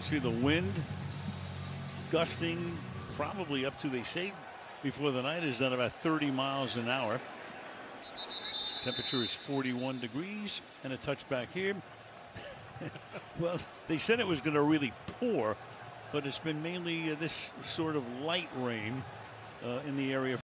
See the wind gusting probably up to, they say before the night is done, about 30 miles an hour. Temperature is 41 degrees and a touchback here. Well, they said it was going to really pour, but it's been mainly this sort of light rain in the area